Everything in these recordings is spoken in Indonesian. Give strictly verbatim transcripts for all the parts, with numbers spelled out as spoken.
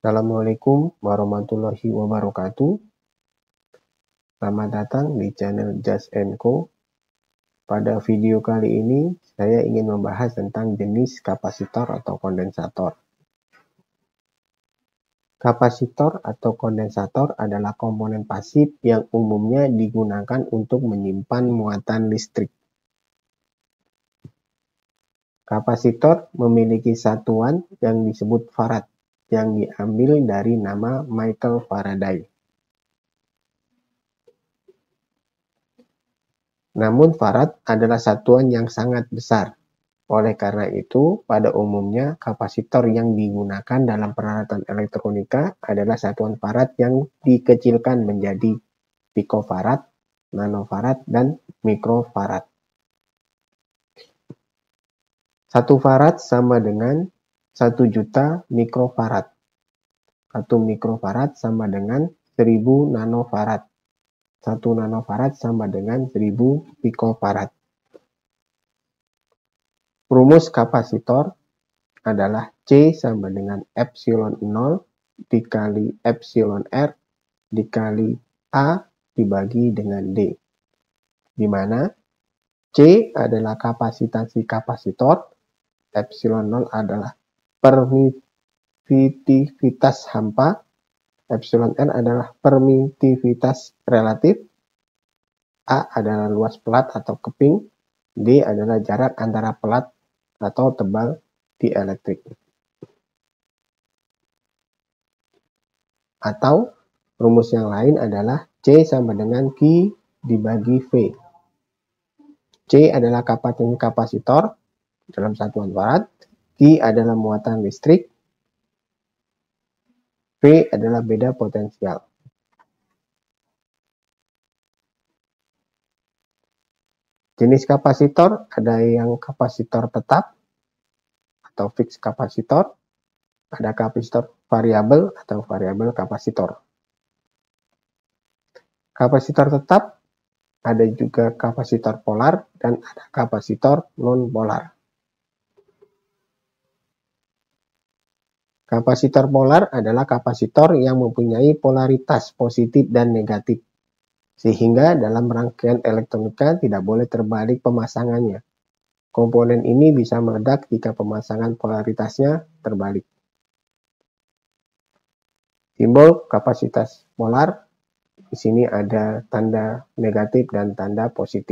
Assalamualaikum warahmatullahi wabarakatuh. Selamat datang di channel Just and Co. Pada video kali ini, saya ingin membahas tentang jenis kapasitor atau kondensator. Kapasitor atau kondensator adalah komponen pasif yang umumnya digunakan untuk menyimpan muatan listrik. Kapasitor memiliki satuan yang disebut farad, yang diambil dari nama Michael Faraday. Namun farad adalah satuan yang sangat besar. Oleh karena itu, pada umumnya kapasitor yang digunakan dalam peralatan elektronika adalah satuan farad yang dikecilkan menjadi pikofarad, nanofarad, dan mikrofarad. Satu farad sama dengan satu juta mikrofarad. Satu mikrofarad sama dengan seribu nanofarad. Satu nanofarad sama dengan seribu pikofarad. Rumus kapasitor adalah C sama dengan epsilon nol dikali epsilon R dikali A dibagi dengan D. Di mana C adalah kapasitansi kapasitor, epsilon nol adalah permitivitas hampa, epsilon R adalah permitivitas relatif, A adalah luas pelat atau keping, D adalah jarak antara pelat atau tebal dielektrik. Atau rumus yang lain adalah C sama dengan Q dibagi V. C adalah kapasitansi kapasitor dalam satuan farad, Q adalah muatan listrik, V adalah beda potensial. Jenis kapasitor ada yang kapasitor tetap atau fixed kapasitor, ada kapasitor variabel atau variabel kapasitor. Kapasitor tetap ada juga kapasitor polar dan ada kapasitor non-polar. Kapasitor polar adalah kapasitor yang mempunyai polaritas positif dan negatif, sehingga dalam rangkaian elektronika tidak boleh terbalik pemasangannya. Komponen ini bisa meledak jika pemasangan polaritasnya terbalik. Simbol kapasitas polar, di sini ada tanda negatif dan tanda positif.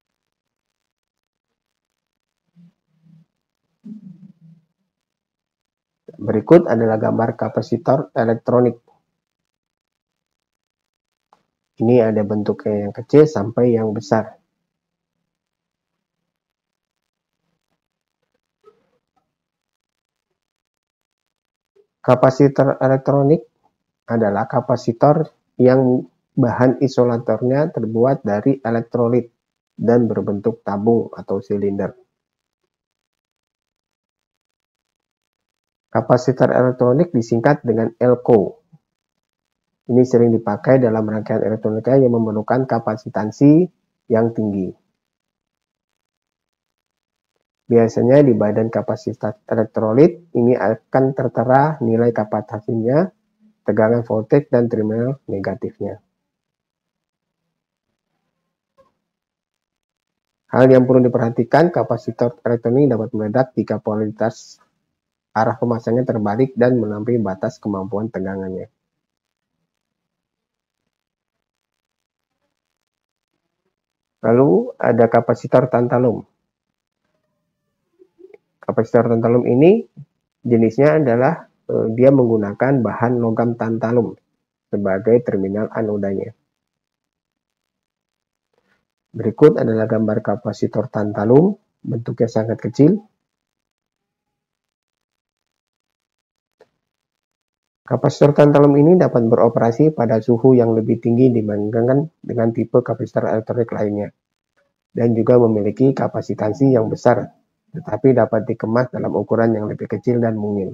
Berikut adalah gambar kapasitor elektronik. Ini ada bentuknya yang kecil sampai yang besar. Kapasitor elektronik adalah kapasitor yang bahan isolatornya terbuat dari elektrolit dan berbentuk tabung atau silinder. Kapasitor elektronik disingkat dengan L C O. Ini sering dipakai dalam rangkaian elektronika yang memerlukan kapasitansi yang tinggi. Biasanya di badan kapasitor elektrolit ini akan tertera nilai kapasitansinya, tegangan voltage, dan terminal negatifnya. Hal yang perlu diperhatikan, kapasitor elektronik dapat meledak jika polaritas arah pemasangannya terbalik dan melampaui batas kemampuan tegangannya. Lalu ada kapasitor tantalum. Kapasitor tantalum ini jenisnya adalah eh, dia menggunakan bahan logam tantalum sebagai terminal anodanya. Berikut adalah gambar kapasitor tantalum, bentuknya sangat kecil. Kapasitor tantalum ini dapat beroperasi pada suhu yang lebih tinggi dibandingkan dengan tipe kapasitor elektronik lainnya, dan juga memiliki kapasitansi yang besar, tetapi dapat dikemas dalam ukuran yang lebih kecil dan mungil.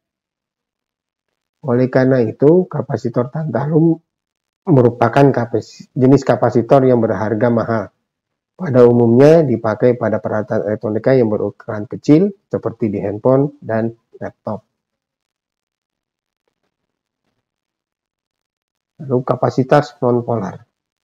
Oleh karena itu, kapasitor tantalum merupakan kapas- jenis kapasitor yang berharga mahal. Pada umumnya dipakai pada peralatan elektronika yang berukuran kecil, seperti di handphone dan laptop. Lalu kapasitor nonpolar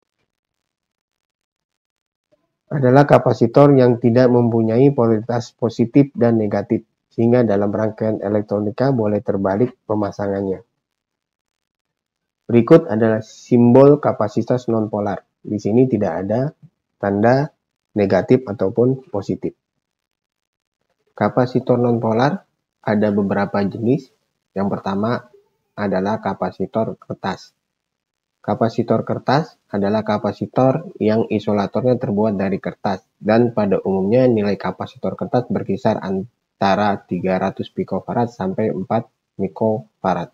adalah kapasitor yang tidak mempunyai polaritas positif dan negatif, sehingga dalam rangkaian elektronika boleh terbalik pemasangannya. Berikut adalah simbol kapasitor nonpolar. Di sini tidak ada tanda negatif ataupun positif. Kapasitor nonpolar ada beberapa jenis. Yang pertama adalah kapasitor kertas. Kapasitor kertas adalah kapasitor yang isolatornya terbuat dari kertas, dan pada umumnya nilai kapasitor kertas berkisar antara tiga ratus pikofarad sampai empat mikrofarad.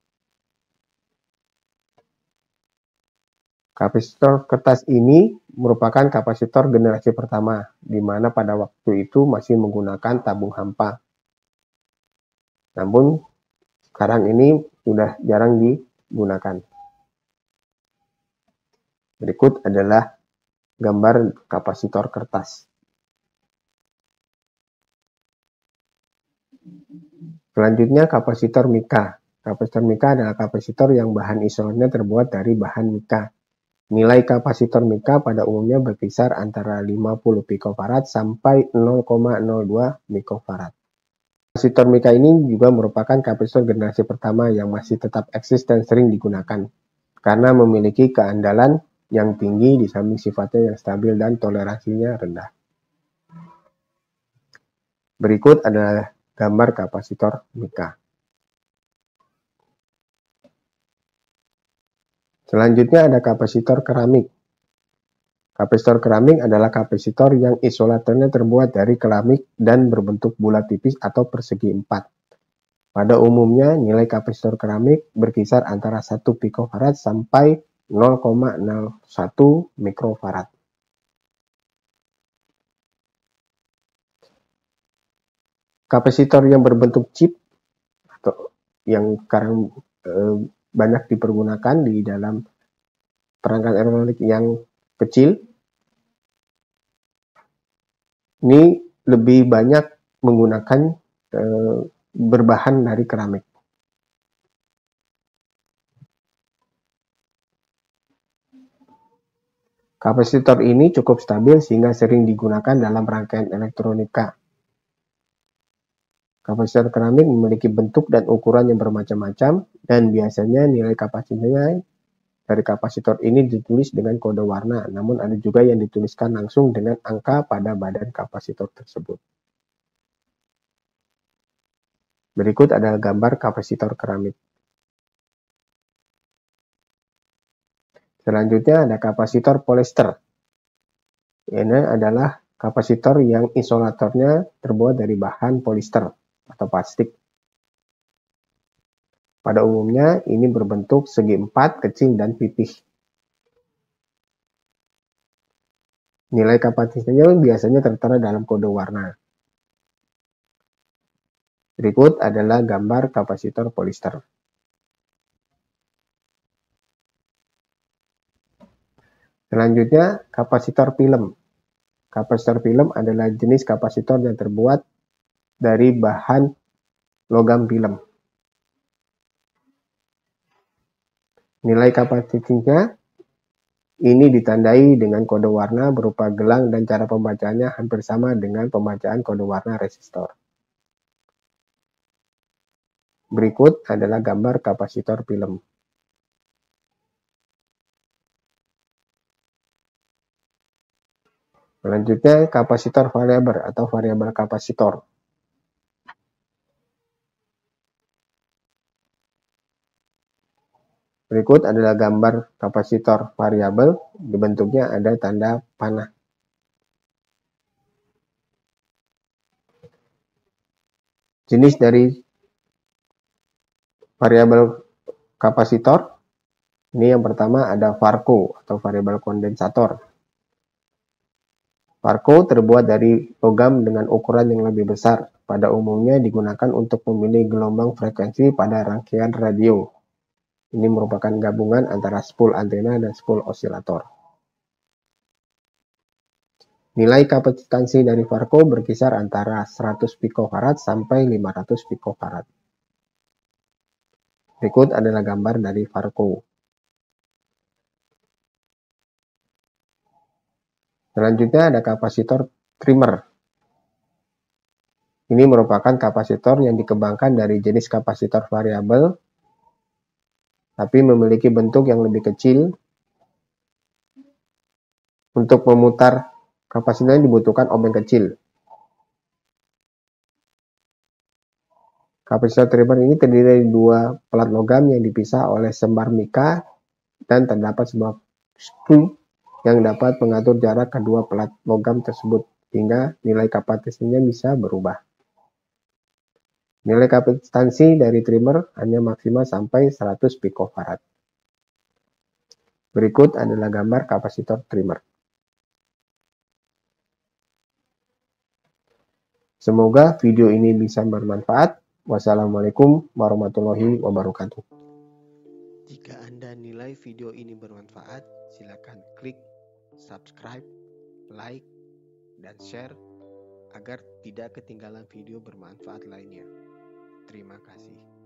Kapasitor kertas ini merupakan kapasitor generasi pertama, di mana pada waktu itu masih menggunakan tabung hampa. Namun sekarang ini sudah jarang digunakan. Berikut adalah gambar kapasitor kertas. Selanjutnya kapasitor mika. Kapasitor mika adalah kapasitor yang bahan isolernya terbuat dari bahan mika. Nilai kapasitor mika pada umumnya berkisar antara lima puluh pikofarad sampai nol koma nol dua mikrofarad. Kapasitor mika ini juga merupakan kapasitor generasi pertama yang masih tetap eksis dan sering digunakan, karena memiliki keandalan yang tinggi di samping sifatnya yang stabil dan toleransinya rendah. Berikut adalah gambar kapasitor mika. Selanjutnya ada kapasitor keramik. Kapasitor keramik adalah kapasitor yang isolatornya terbuat dari keramik dan berbentuk bulat tipis atau persegi empat. Pada umumnya nilai kapasitor keramik berkisar antara satu pikofarad sampai nol koma nol satu mikrofarad. Kapasitor yang berbentuk chip atau yang sekarang eh, banyak dipergunakan di dalam perangkat elektronik yang kecil, ini lebih banyak menggunakan eh, berbahan dari keramik. Kapasitor ini cukup stabil sehingga sering digunakan dalam rangkaian elektronika. Kapasitor keramik memiliki bentuk dan ukuran yang bermacam-macam, dan biasanya nilai kapasitornya dari kapasitor ini ditulis dengan kode warna, namun ada juga yang dituliskan langsung dengan angka pada badan kapasitor tersebut. Berikut adalah gambar kapasitor keramik. Selanjutnya ada kapasitor poliester. Ini adalah kapasitor yang isolatornya terbuat dari bahan polister atau plastik. Pada umumnya ini berbentuk segi empat, kecil dan pipih. Nilai kapasitornya biasanya tertera dalam kode warna. Berikut adalah gambar kapasitor poliester. Selanjutnya, kapasitor film. Kapasitor film adalah jenis kapasitor yang terbuat dari bahan logam film. Nilai kapasitornya ini ditandai dengan kode warna berupa gelang dan cara pembacaannya hampir sama dengan pembacaan kode warna resistor. Berikut adalah gambar kapasitor film. Selanjutnya, kapasitor variabel atau variabel kapasitor. Berikut adalah gambar kapasitor variabel, di bentuknya ada tanda panah. Jenis dari variabel kapasitor, ini yang pertama ada Varco atau variabel kondensator. Varco terbuat dari logam dengan ukuran yang lebih besar. Pada umumnya digunakan untuk memilih gelombang frekuensi pada rangkaian radio. Ini merupakan gabungan antara spool antena dan spool osilator. Nilai kapasitansi dari Varco berkisar antara seratus pikofarad sampai lima ratus pikofarad. Berikut adalah gambar dari Varco. Selanjutnya ada kapasitor trimmer. Ini merupakan kapasitor yang dikembangkan dari jenis kapasitor variabel, tapi memiliki bentuk yang lebih kecil. Untuk memutar kapasitor dibutuhkan obeng kecil. Kapasitor trimmer ini terdiri dari dua pelat logam yang dipisah oleh sembar mika dan terdapat sebuah skru yang dapat mengatur jarak kedua pelat logam tersebut hingga nilai kapasitannya bisa berubah. Nilai kapasitansi dari trimmer hanya maksimal sampai seratus pikofarad. Berikut adalah gambar kapasitor trimmer. Semoga video ini bisa bermanfaat. Wassalamualaikum warahmatullahi wabarakatuh. Jika Anda nilai video ini bermanfaat, silakan klik subscribe, like, dan share agar tidak ketinggalan video bermanfaat lainnya. Terima kasih.